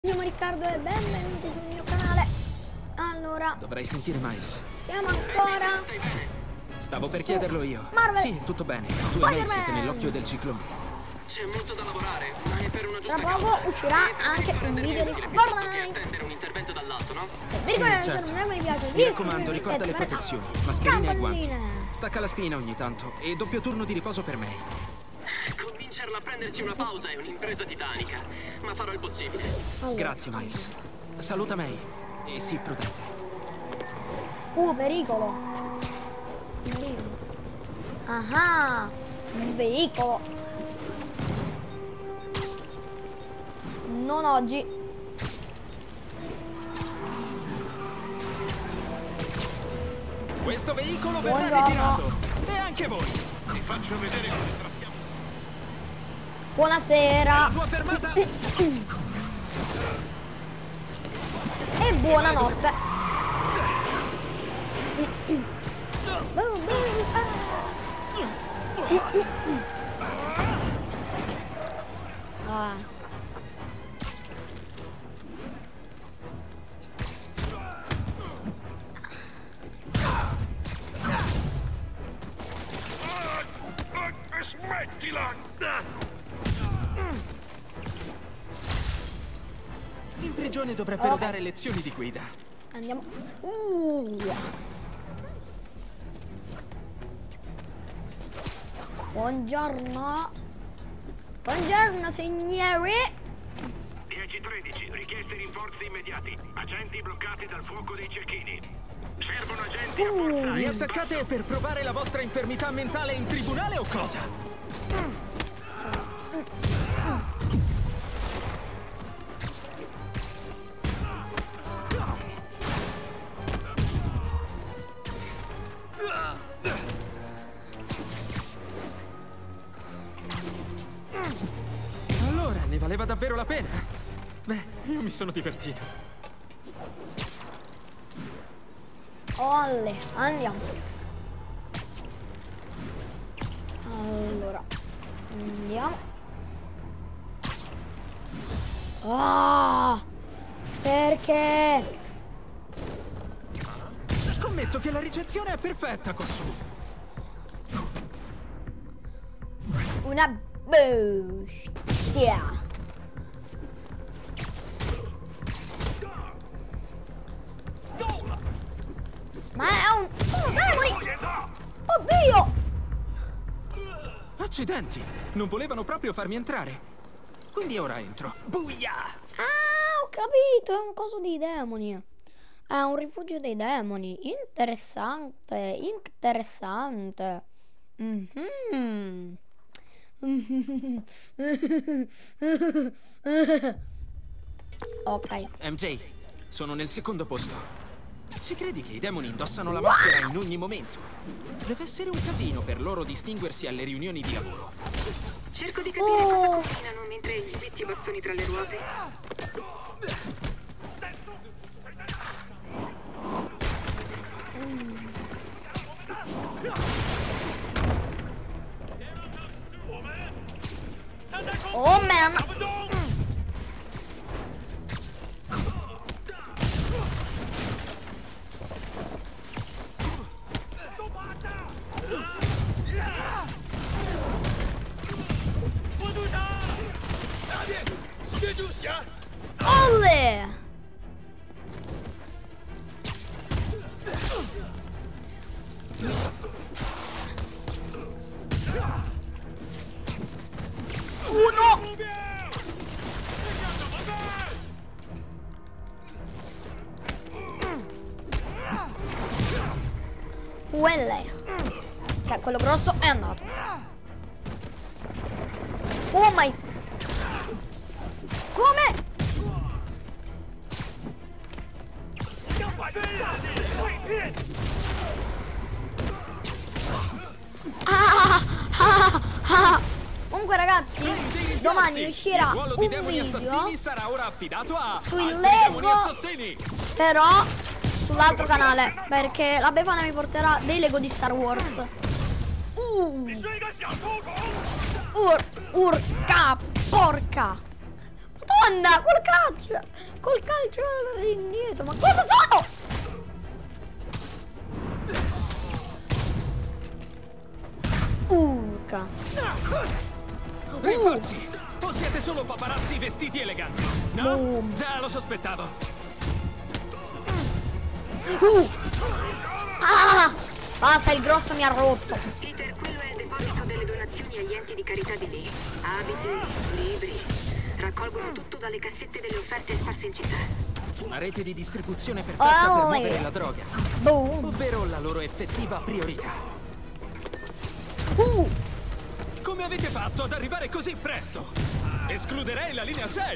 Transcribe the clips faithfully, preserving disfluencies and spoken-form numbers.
Io sono Riccardo e benvenuti sul mio canale. Allora, dovrei sentire Miles. siamo ancora. Stavo per chiederlo io. Marvel. Sì, tutto bene. Tu e lei siete nell'occhio del ciclone. C'è molto da lavorare, ma è per una Tra giusta poco causa. uscirà anche un video di Fortnite. Attendere un intervento dall'alto, no? Vi ricordo di lasciare un like, mi piace, Mi raccomando, ricorda le iscrivervi e protezioni, attivare mascherine e guanti. campanelline. Stacca la spina ogni tanto e doppio turno di riposo per me. Convincerla a prenderci una pausa è un'impresa titanica, ma farò il possibile. Allora. Grazie, Miles. Saluta May e sii prudente. Uh, pericolo. Pericolo. Ah, un veicolo. Non oggi. Questo veicolo verrà Buongiorno. ritirato. E anche voi. Vi faccio vedere come trattiamo. Buonasera. La tua fermata. E buonanotte. Ah. Smettila! In prigione dovrebbero Ok. dare lezioni di guida. Andiamo. Uh. Buongiorno. Buongiorno signori. dieci tredici, richiesti rinforzi immediati. Agenti bloccati dal fuoco dei cecchini. Servono agenti a forza. Mi attaccate per provare la vostra infermità mentale in tribunale o cosa? Allora, ne valeva davvero la pena? Beh, io mi sono divertito. Olle, andiamo. Allora, andiamo. Ah, perché? Scommetto che la ricezione è perfetta, Kosu. Una bestia. Ma è un... Oh, demoni! Oddio! Accidenti, non volevano proprio farmi entrare. Quindi ora entro. Buia! Ah, ho capito, è un coso dei demoni. È un rifugio dei demoni. Interessante, interessante. Mhm. Ok. M J, sono nel secondo posto. Ci credi che i demoni indossano la maschera in ogni momento? Deve essere un casino per loro distinguersi alle riunioni di lavoro. Cerco di capire Oh. cosa combinano mentre gli metti i bastoni tra le ruote. Oh man. Olle. Uno. Quelle. Ok, quello grosso è andato. Oh my. Come? Ah, ah, ah. Comunque ragazzi, domani uscirà Il ruolo di un demoni video assassini sarà ora affidato a sui altri Lego, demoni assassini. però sull'altro canale, perché la Befana mi porterà dei Lego di Star Wars. Uh. Ur, urca, porca. Ma dove Madonna, col calcio! Col calcio indietro, ma cosa sono? Urca. Rinforzi! O siete solo paparazzi vestiti eleganti? No? Boom. Già lo sospettavo. Uh. Ah! Basta, il grosso mi ha rotto. Peter, quello è il deposito delle donazioni agli enti di carità di lì. Abiti, libri. Raccolgono tutto dalle cassette delle offerte sparse in città. Una rete di distribuzione perfetta Oh, per muovere yeah. la droga. Boom. Ovvero la loro effettiva priorità. Uh. Come avete fatto ad arrivare così presto? Escluderei la linea sei.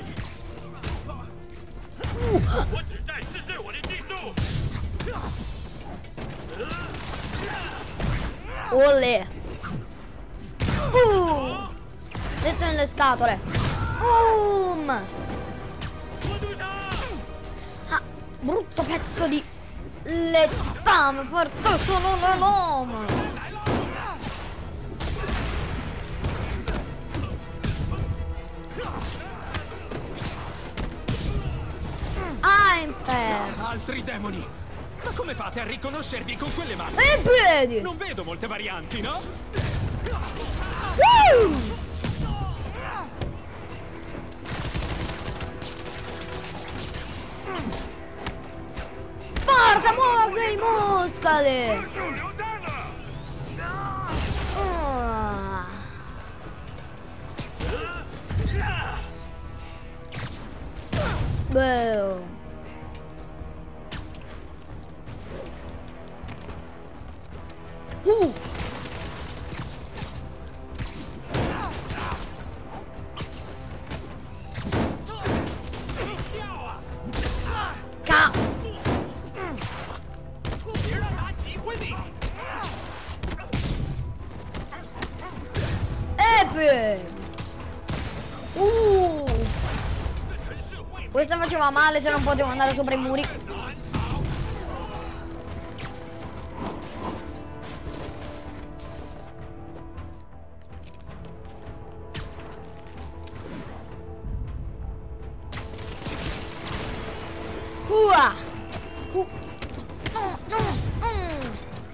Olè. Uh. Dentro nelle scatole. Boom. Ah, brutto pezzo di lettame, perché sono l'uomo. Ah, imper. Altri demoni. Ma come fate a riconoscervi con quelle maschere? E in piedi. Non vedo molte varianti, no? Uh. Forza, muove i muscoli! Ah. Boom. Uh. Ca. Epic. Uh. Questa faceva male se non potevo andare sopra i muri. Ua. Uh. No, no, mm.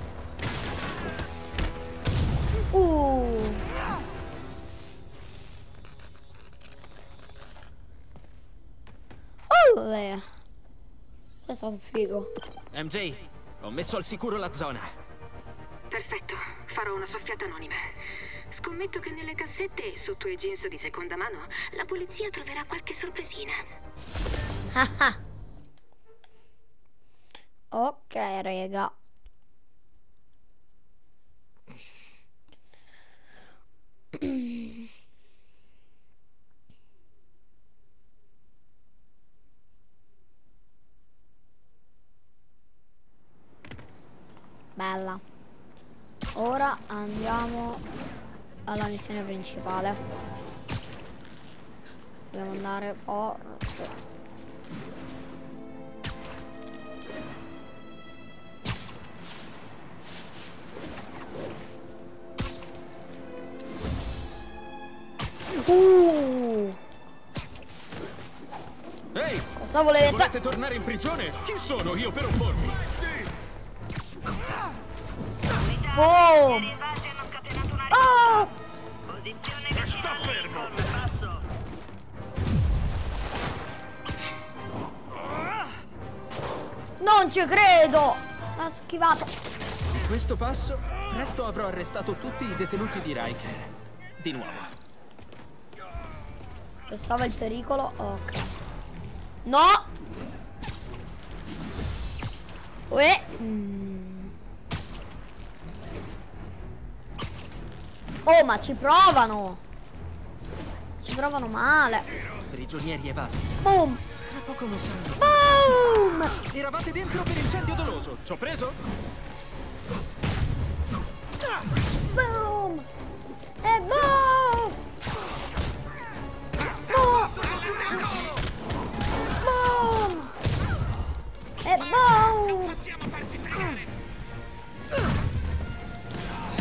Uh. Olè. Questo è stato figo. M J, ho messo al sicuro la zona. Perfetto, farò una soffiata anonima. Scommetto che nelle cassette, sotto i jeans di seconda mano, la polizia troverà qualche sorpresina. Ok, rega. Bella. Ora andiamo alla missione principale. Dobbiamo andare forte. Uh. Ehi! Cosa volete? Se volete tornare in prigione, chi sono io per oppormi? Boom. Oh. Sta fermo! Non ci credo! L'ha schivato. Di questo passo, presto avrò arrestato tutti i detenuti di Riker. Di nuovo. Pensava il pericolo. Ok. No! Uè. Mm. Oh, ma ci provano! Ci provano male. Prigionieri evasi. Boom! Tra poco lo sanno. Boom! Eravate dentro per incendio doloso. Ci ho preso? Boom! E boom! Boom! Boom! E boom!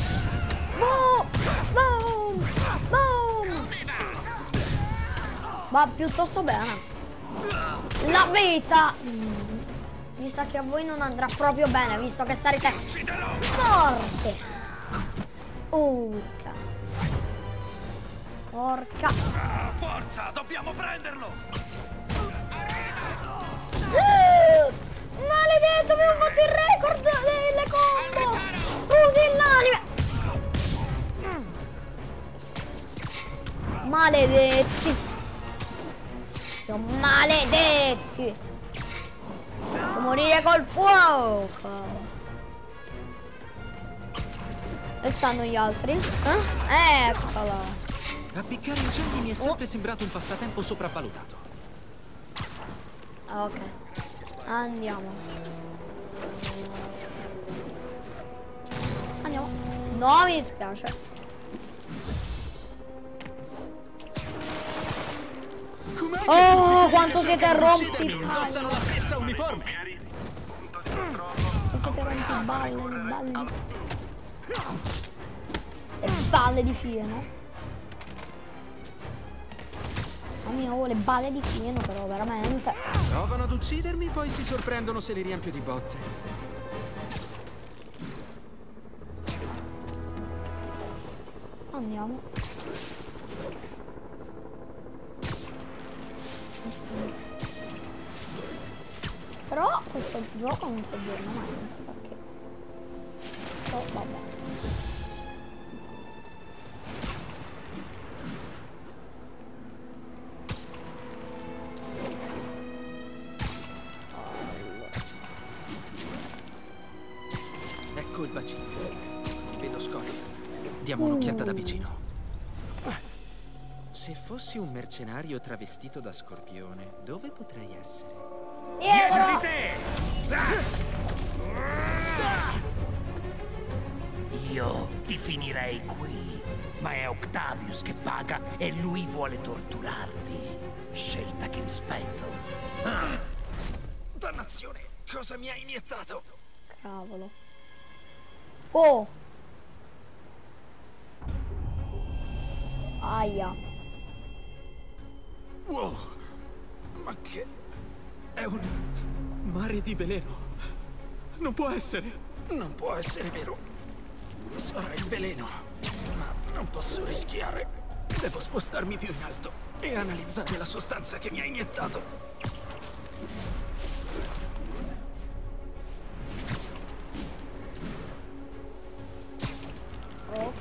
Boom! Boom! Boom! Va piuttosto bene. La vita. Mm. Mi sa che a voi non andrà proprio bene, visto che sarete forte. Urca. Porca. Ah, forza, dobbiamo prenderlo. Uh, maledetto, mi ho fatto il record delle combo. Pusillanime. Maledetti. Maledetti. Devo morire col fuoco. Dove stanno gli altri? Eh? Eccola. Appiccare incendi mi è sempre oh. sembrato un passatempo sopravvalutato. Ok. Andiamo. Andiamo. No, mi dispiace. Oh, quanto siete rompi indossano la stessa uniforme. Siete rompi balle, balle. E balle di fieno. Mamma mia, oh, le balle di fieno però, veramente. Provano ad uccidermi, poi si sorprendono se li riempio di botte. Andiamo. Però questo gioco non si aggiorna mai, non so perché. Oh, vabbè. Ecco il bacino. Vedo Scorpion. Diamo un'occhiata da vicino. Se fossi un mercenario travestito da scorpione, dove potrei essere? Dietro di te! Io ti finirei qui, ma è Octavius che paga e lui vuole torturarti. Scelta che rispetto. Ah. Dannazione, cosa mi ha iniettato? Cavolo. Oh! Aia. Wow, ma che... è un mare di veleno. Non può essere. Non può essere vero. Sarà il veleno. Ma non posso rischiare. Devo spostarmi più in alto e analizzare la sostanza che mi ha iniettato. Ok.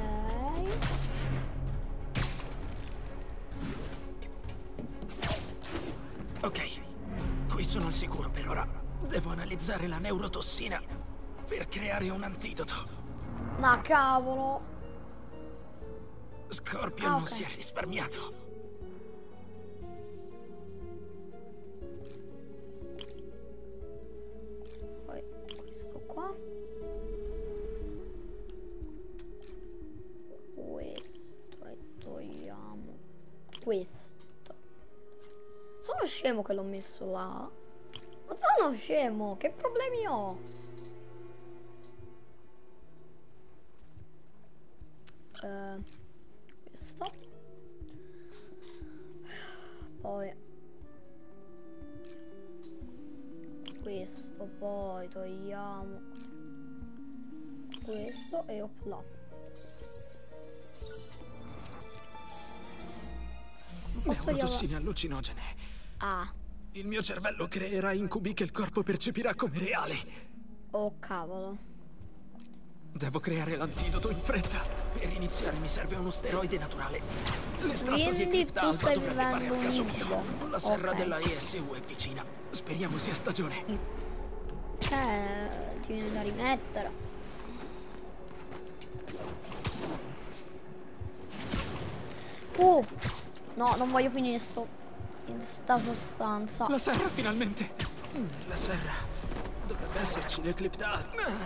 Ok, qui sono al sicuro per ora. Devo analizzare la neurotossina per creare un antidoto. Ma cavolo. Scorpion ah, non okay. si è risparmiato. Poi questo qua. Questo e togliamo questo. Sono scemo che l'ho messo là. Ma sono scemo, che problemi ho? Uh, questo. Poi questo, poi togliamo questo e opla. Neurotossine allucinogene. Ah. Il mio cervello creerà incubi che il corpo percepirà come reali. Oh cavolo. Devo creare l'antidoto in fretta. Per iniziare mi serve uno steroide naturale. L'estratto di Quindi Ecliptal tu stai dovrebbe fare vivendo al caso un mio. incubo. La serra Ok. della E S U è vicina. Speriamo sia stagione. Eh, ti viene da rimettere. Uh, no, non voglio finire sto in sta sostanza. La serra finalmente. La serra. Dovrebbe esserci l'Ecliptal.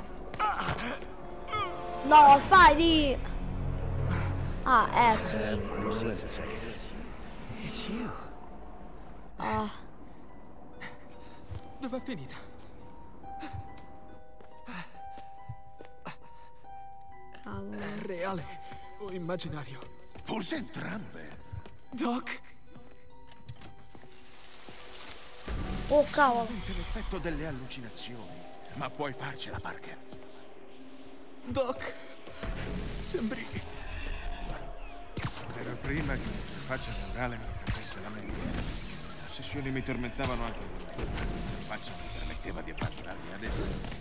No, Spidey. Ah, ecco. Ah. Dov'è finita? Cavolo. È reale o immaginario? Forse entrambe. Doc? Oh cavolo. Per l'effetto delle allucinazioni. Ma puoi farcela, Parker. Doc, sembri... Era prima che l'interfaccia neurale mi capisse la mente. Le ossessioni mi tormentavano anche prima. L'interfaccia mi permetteva di abbandonarmi adesso.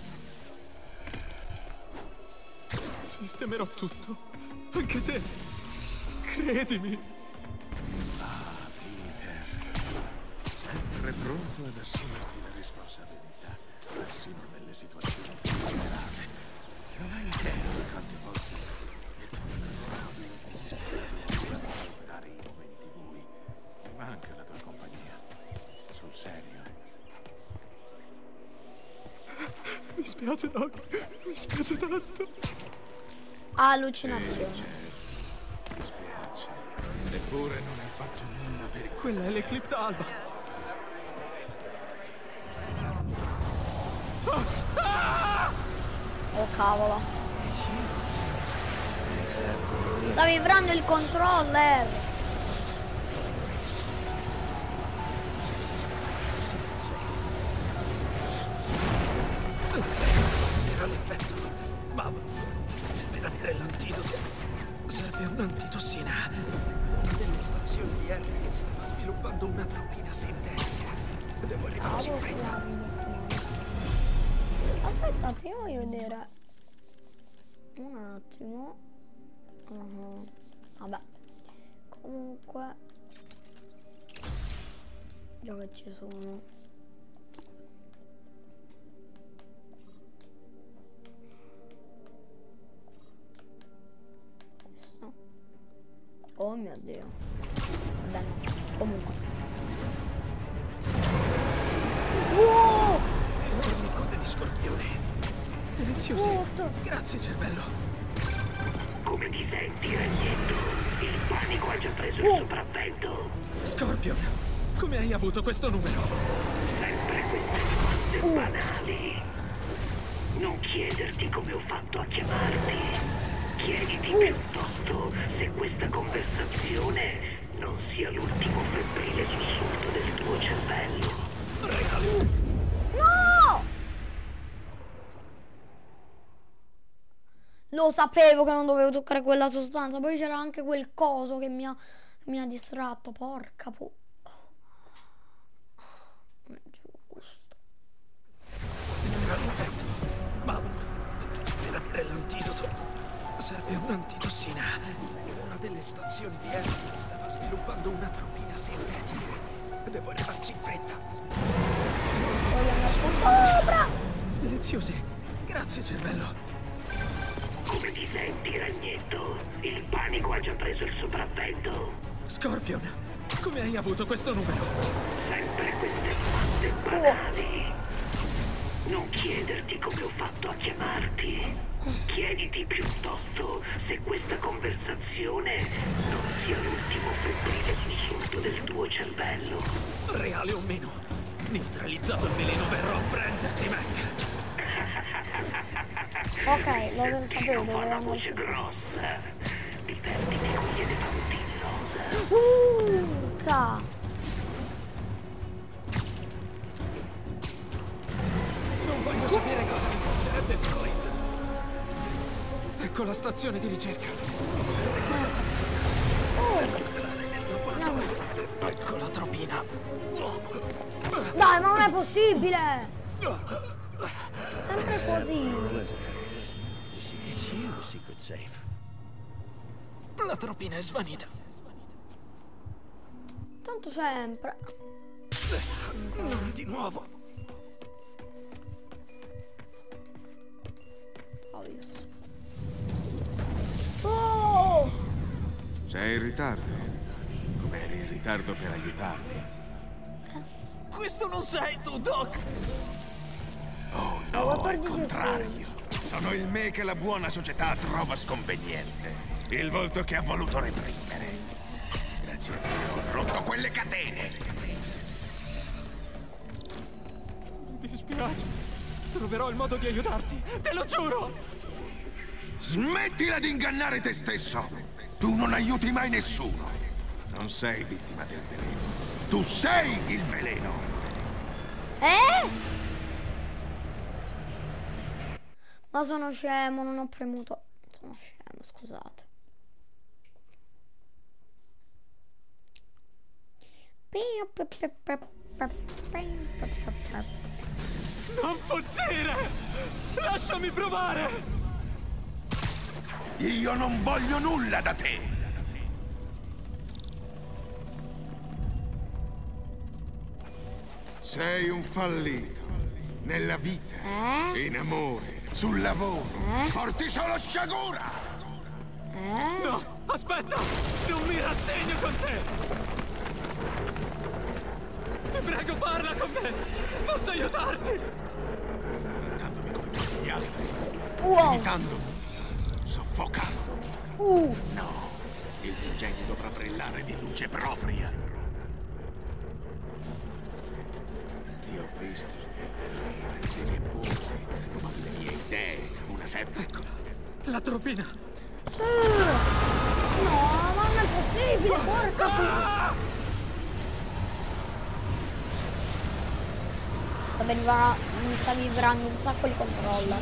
Sistemerò tutto. Anche te. Credimi. Ah, Peter. Sempre pronto ad assumerti la responsabilità, persino nelle situazioni più disperate. Non hai idea di quante volte il tuo errore per superare i momenti bui. Mi manca la tua compagnia. Sul serio. Mi spiace, Doc. Mi spiace tanto. Allucinazione. Mi spiace. Eppure non hai fatto nulla per il... Quella è l'Eclipse Alba. Oh cavolo. Sta vibrando il controller. Era l'effetto. Ma per avere l'antidoto serve un'antitossina. Una delle stazioni di Harry stava sviluppando una tropina sintetica. Devo arrivarci in fretta. Aspettate, io voglio vedere un attimo. Uh-huh. Vabbè, comunque già che ci sono, questo. Oh mio Dio. Bene, comunque. Wow! Enormi code di scorpione. Deliziose. Tutto. Grazie, cervello. Come ti senti, Ragnetto? Il panico ha già preso il sopravvento. Scorpion, come hai avuto questo numero? Sempre queste domande banali. Non chiederti come ho fatto a chiamarti. Chiediti piuttosto se questa conversazione non sia l'ultimo febbrile sussulto del tuo cervello. Regalo. No! Lo sapevo che non dovevo toccare quella sostanza. Poi c'era anche quel coso che mi ha, mi ha distratto. Porca pu... Non è giusto. Entrerà l'effetto. Ma per avere l'antidoto serve un'antitossina. Una delle stazioni di Harry stava sviluppando una tropina sintetica. Devo arrivarci in fretta. Vogliamo sopra! Deliziose. Grazie, cervello. Come ti senti, Ragnetto? Il panico ha già preso il sopravvento. Scorpion, come hai avuto questo numero? Sempre queste domande banali. Non chiederti come ho fatto a chiamarti. Chiediti piuttosto se questa conversazione non sia l'ultimo febbrile sussulto del tuo cervello. Reale o meno, neutralizzato il veleno verrò a prenderti, Mac. Ok, lo sapevo, Ti dovevo fa la andare voce su. grossa. Divertiti con gli elefanti in rosa. Urca! Non voglio sapere cosa mi passerebbe Freud. Ecco la stazione di ricerca. Serve quella per entrare nel laboratorio. Ecco la tropina. Dai, ma non è possibile! Sempre così. La tropina è svanita. Tanto sempre. Non di nuovo. Ho visto. Oh! Sei in ritardo. Come eri in ritardo per aiutarmi. Questo non sei tu, Doc! Oh no, al contrario. Sono il me che la buona società trova sconveniente. Il volto che ha voluto reprimere. Grazie a Dio ho rotto quelle catene. Mi dispiace. Troverò il modo di aiutarti, te lo giuro! Smettila di ingannare te stesso! Tu non aiuti mai nessuno. Non sei vittima del veleno. Tu sei il veleno! Ma sono scemo, non ho premuto. Sono scemo, scusate. Non fuggire! Lasciami provare! Io non voglio nulla da te! Sei un fallito. Nella vita, Eh? in amore, sul lavoro. Eh? Porti solo sciagura! Eh? No, aspetta! Non mi rassegno con te! Ti prego, parla con me! Posso aiutarti? Trattandomi come tutti gli altri. Wow. Imitando. Soffocando. Uh. No, il tuo genio dovrà brillare di luce propria. Ti ho visto. Prendevi appunti, rubavi le mie idee, una sempre. Eccola, la tropina. No, ma non è possibile, porca puttana. Sta vibrando, mi sta vibrando un sacco il controller.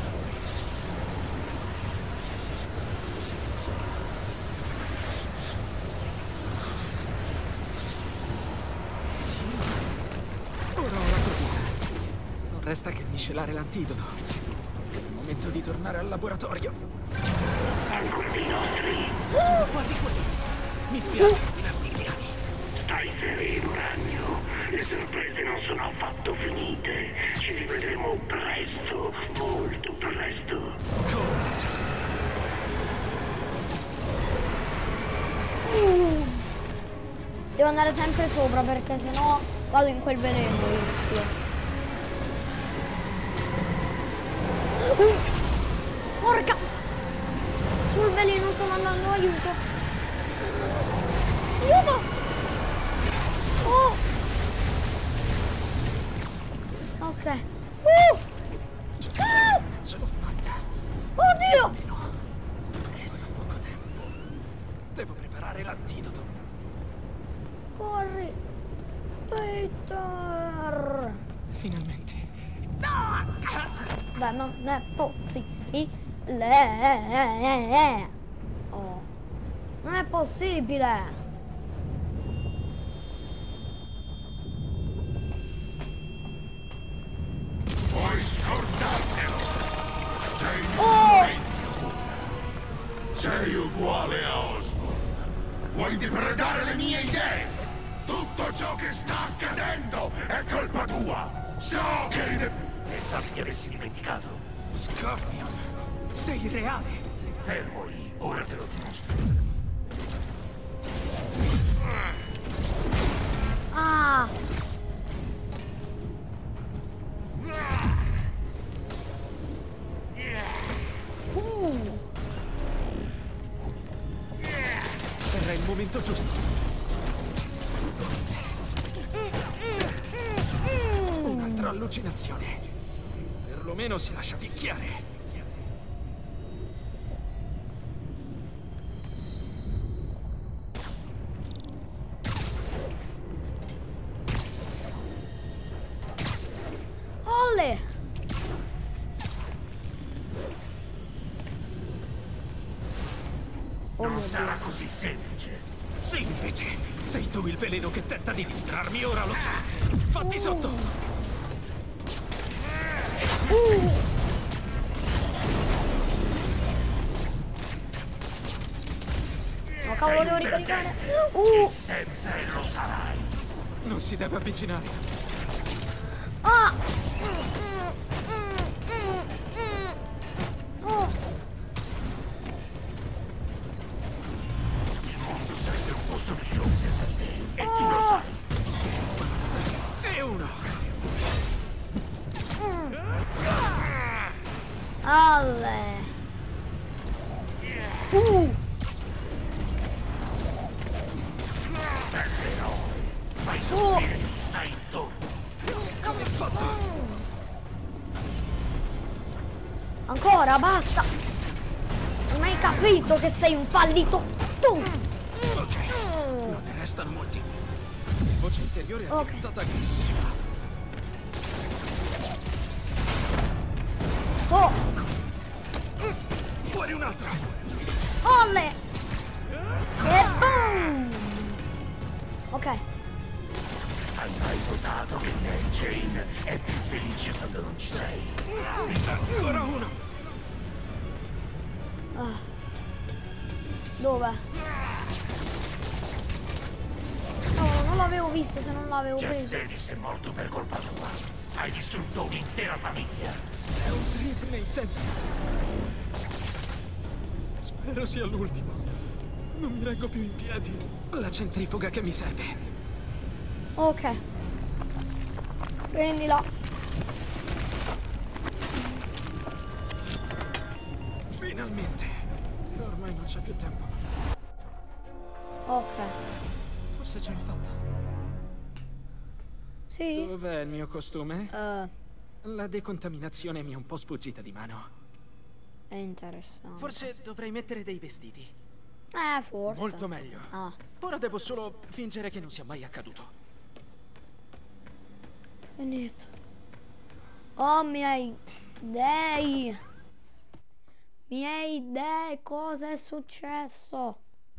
Ora ho la tropina. Non resta che miscelare l'antidoto. È il momento di tornare al laboratorio. Ancora dei nostri. Sono quasi qui. Mi spiace rovinarti i piani. Stai sereno, ragno. Le sorprese non sono affatto finite. Ci rivedremo presto, molto presto. Contaci. Uh. Devo andare sempre sopra perché sennò vado in quel veleno. Rischio. Uh. Porca! Sul veleno sto andando, aiuto! Aiuto! Oh! Ok. Uh. Uh. Ce l'ho fatta. Oddio! Almeno resta poco tempo. Devo preparare l'antidoto. Corri! Peter! Finalmente. Dai, non è possibile! Oh. Non è possibile! Puoi scordartelo! Sei Oh! Sei uguale a Osborn. Vuoi depredare le mie idee? Tutto ciò che sta accadendo è colpa tua! So che... ne- Pensavi che avessi dimenticato? Scorpion, sei reale. Fermo lì, ora te lo dimostro. Ah! Uh. Era il momento giusto. Un'altra allucinazione. Perlomeno si lascia picchiare. Olle! Oh Non mio sarà Dio. così semplice. Semplice. Sei tu il veleno che tenta di distrarmi, ora lo sai. Fatti sotto. Uh. Oh cavolo, Sei devo un ricaricare. perdente. E Uh. sempre lo sarai. Non si deve avvicinare. Ah! Mm, mm, mm, mm. Oh. Il mondo sarebbe un posto migliore senza te. E tu lo sai. Spazza. E uno. Mm. Alle. Uh. Fai soffrire chi ti sta intorno. Come faccio? Ancora, basta! Non hai capito che sei un fallito tu! Ok, non ne restano molti. La voce interiore è Ok. diventata aggressiva. Oh! che lei, Jane, è più felice quando non ci sei. Ancora uno! Ah. Dove? No, non l'avevo visto se non l'avevo Jeff preso. Davis è morto per colpa tua. Hai distrutto un'intera famiglia. È un trip nei sensi. Spero sia l'ultimo. Non mi reggo più in piedi. La centrifuga che mi serve. Ok. Prendila. Finalmente. Ormai non c'è più tempo. Ok. Forse ce l'ho fatta. Sì. Dov'è il mio costume? Eh, La decontaminazione mi è un po' sfuggita di mano. è interessante. Forse dovrei mettere dei vestiti. Eh, forse. Molto meglio. Ah. Ora devo solo fingere che non sia mai accaduto. Finito. Oh, miei dei. Miei dei, cosa è successo?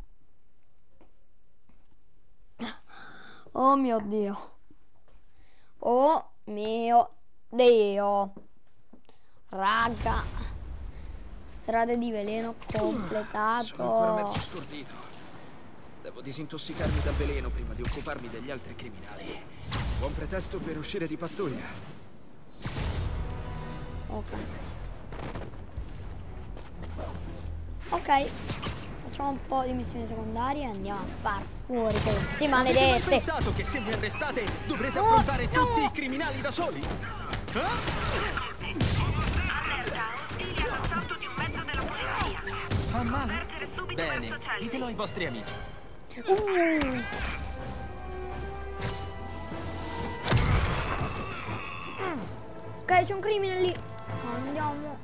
Oh mio Dio. Oh mio Dio. Raga. Strade di veleno completato. Sono ancora mezzo stordito. Devo disintossicarmi dal veleno prima di occuparmi degli altri criminali. Buon pretesto per uscire di pattuglia. Ok. Ok. Facciamo un po' di missioni secondarie e andiamo a far fuori questi Avete mai maledetti. pensato che se mi arrestate dovrete No, affrontare no. tutti i criminali da soli? Allerta, ostili all'assalto di un mezzo della polizia. Fa male? Convergere subito Bene, verso Chelsea. ditelo ai vostri amici. Uh. Ok, c'è un crimine lì. Andiamo.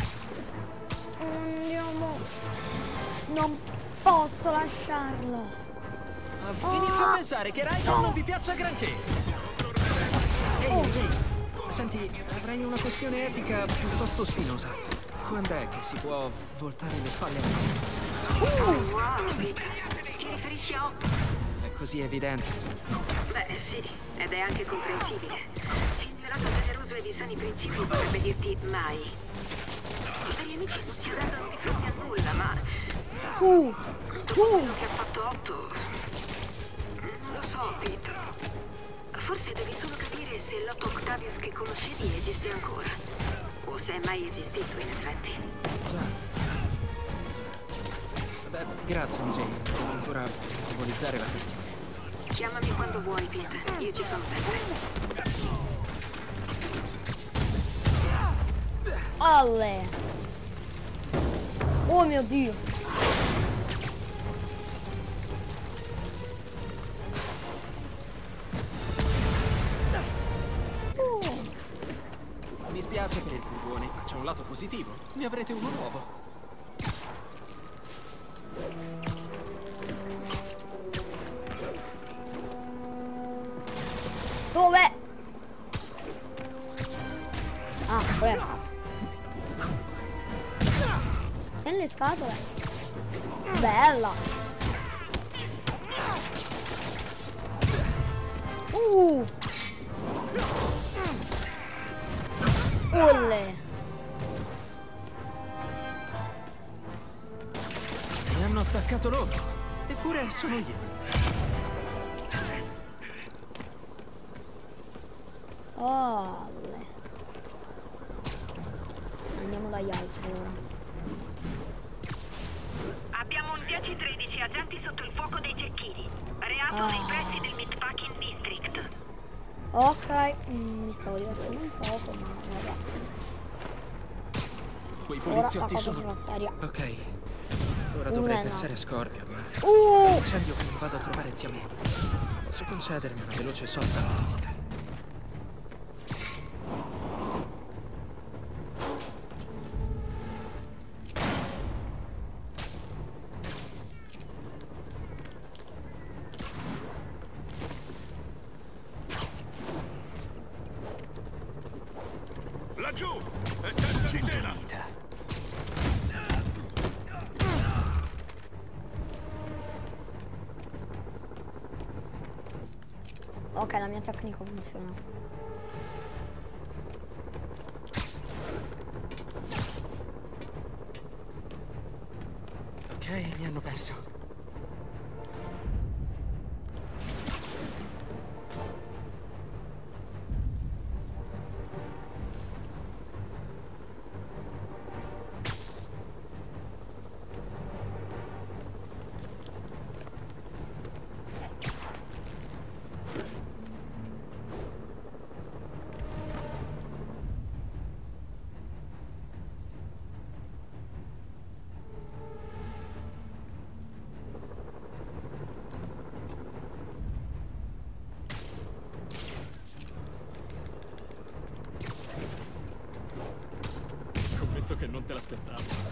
Andiamo. Non posso lasciarlo. Ah, Inizio a pensare che Raikon non vi piaccia granché. Ehi, Jane, senti, avrei una questione etica piuttosto spinosa. Quando è che si può voltare le spalle a me? Oh, wow, Peter. Ti riferisci a Otto? È così evidente. Beh, sì, ed è anche comprensibile. Sincerato, generoso e di sani principi potrebbe dirti mai. I veri amici non si arrendono di fronte a nulla, ma Uh. dopo quello che ha fatto Otto, non lo so, Pete. Forse devi solo capire se l'Otto Octavius che conoscevi esiste ancora. O se è mai esistito, in effetti. Già. Beh, grazie, Jane. Devo ancora memorizzare la questione. Chiamami quando vuoi, Pete. Io ci sono sempre. Alle. Oh mio Dio. Mi spiace per il furgone, ma c'è un lato positivo. Ne avrete uno nuovo. Dov'è? Ah, qui. Nelle scatole. Bella. Uh. Ulle. Mi hanno attaccato loro. Eppure sono io. Olle. Andiamo dagli altri ora. Abbiamo un dieci tredici agenti sotto il fuoco dei cecchini. Reato Ah. nei pressi del Meatpacking District. Ok, mm, mi stavo divertendo un poco, ma vabbè. Quei Ora la poliziotti cosa sono... sulla seria. Ok. Ora dovrei Una. pensare a Scorpio, ma... Uh! Incendio che non vado a trovare zia May. Posso concedermi una veloce sosta alla pista. Laggiù! È certa di tela! Vita. Ok, la mia tecnica funziona. Ok, mi hanno perso. Che non te l'aspettavo.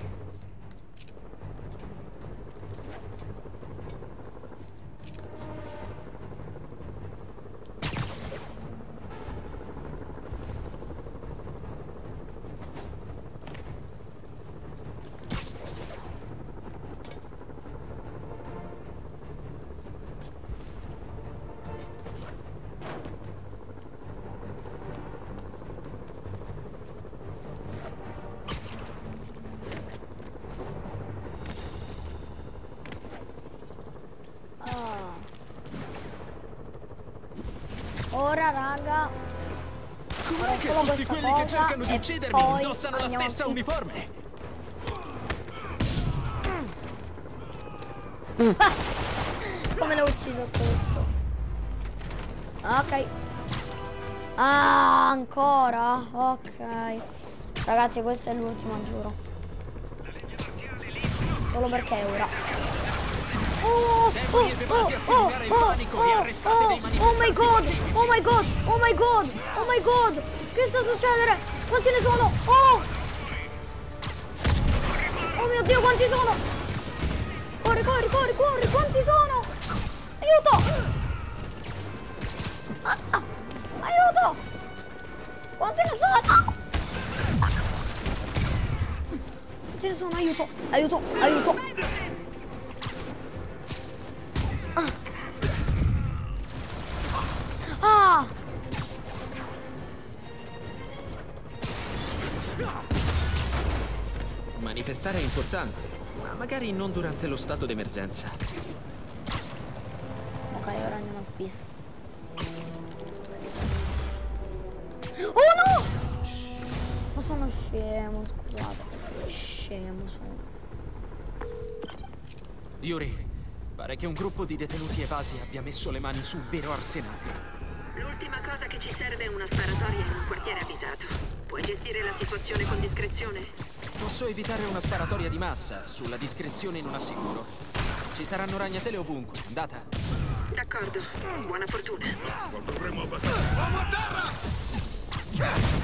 Ora raga, ora Che solo tutti questa quelli che cosa cercano di e uccidermi poi indossano la andiamo stessa avanti. uniforme. Come l'ho ucciso questo? Ok. Ah, ancora? Ok. Ragazzi, questo è l'ultimo, giuro. Solo perché ora. Oh, oh, oh, oh, oh, oh, oh my god, oh my god, oh my god, oh my god, che sta succedendo? Quanti ne sono? Oh! Oh mio Dio, quanti sono? Corri, corri, corri, corri, quanti sono? Aiuto! Ah, ah, aiuto! Quanti ne sono? Quanti ne sono? Aiuto, aiuto, aiuto! Ah! Manifestare è importante, ma magari non durante lo stato d'emergenza. Ok, ora andiamo a pista. Oh no! Ma sono scemo, scusate. Scemo sono. Yuri, pare che un gruppo di detenuti evasi abbia messo le mani sul vero arsenale. L'ultima cosa che ci serve è una sparatoria in un quartiere abitato. Puoi gestire la situazione con discrezione? Posso evitare una sparatoria di massa, sulla discrezione non assicuro. Ci saranno ragnatele ovunque, andata? D'accordo, buona fortuna. Dovremmo abbassare. Uomo a terra!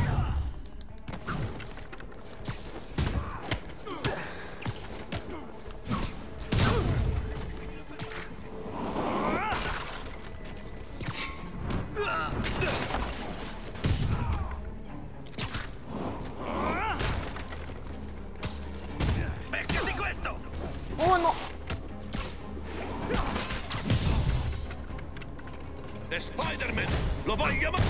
Oh no! È Spider-Man! Lo voglio ma...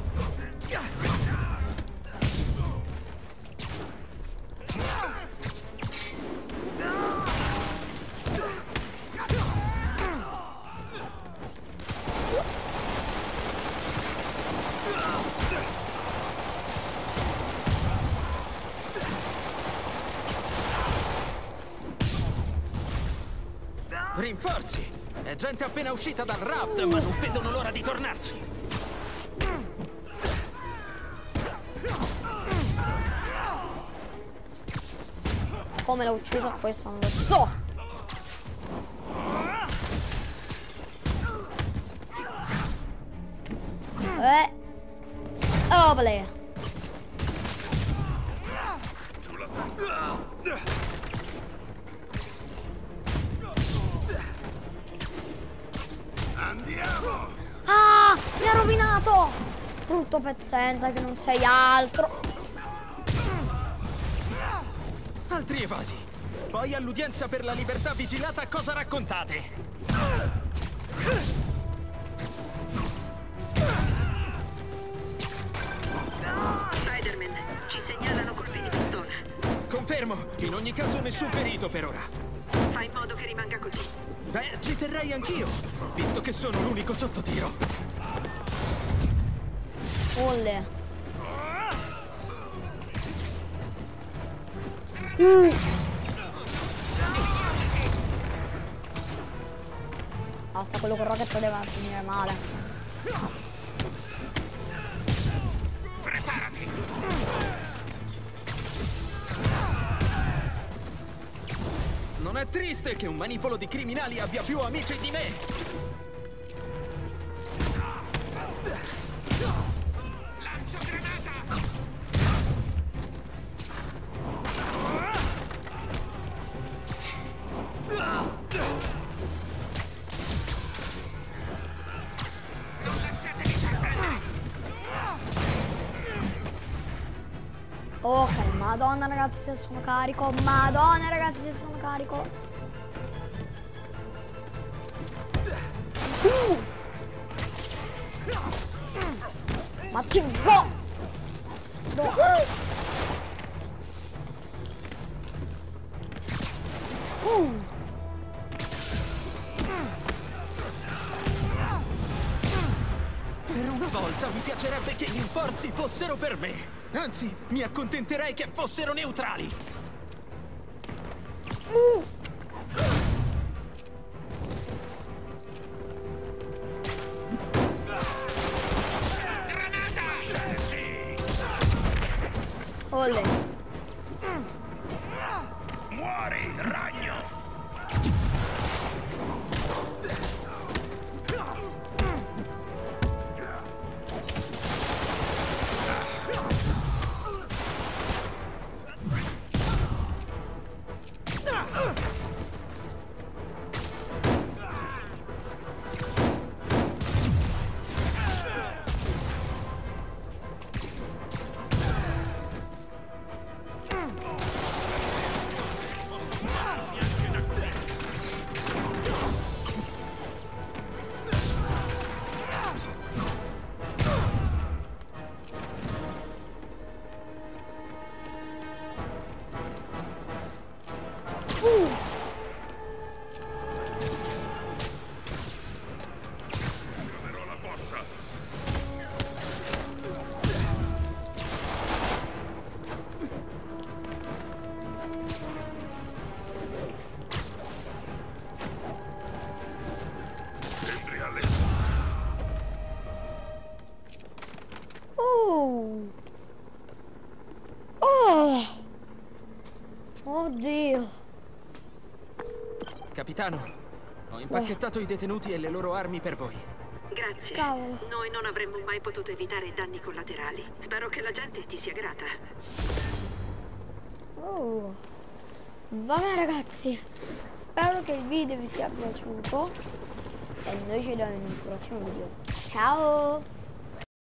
Rinforzi! È gente appena uscita dal raft, ma non vedono l'ora di tornarci! Come l'ho ucciso questo non lo so! Eh! Oh, play! Andiamo! Ah! Mi ha rovinato! Brutto pezzente che non sei altro! Altri evasi! Poi all'udienza per la libertà vigilata cosa raccontate? fermo. In ogni caso nessun ferito per ora. Fai in modo che rimanga così. Beh, ci terrei anch'io, visto che sono l'unico sotto tiro. Olle. Uh. Basta, quello con rocket deve finire male. Preparati! Non è triste che un manipolo di criminali abbia più amici di me! Lancio granata! Non lasciatevi sorprendere! Ok, madonna ragazzi se sono carico. Madonna ragazzi se sono carico. Uh. Ma ti go! No. Uh. Per una volta mi piacerebbe che gli sforzi fossero per me. Anzi, mi accontenterei che fossero neutrali. Uh. Olle. Muori, ragno! Oddio. Capitano, ho impacchettato i detenuti e le loro armi per voi. Grazie. Cavolo. Noi non avremmo mai potuto evitare danni collaterali. Spero che la gente ti sia grata. Oh. Vabbè ragazzi, spero che il video vi sia piaciuto e noi ci vediamo in un prossimo video. Ciao.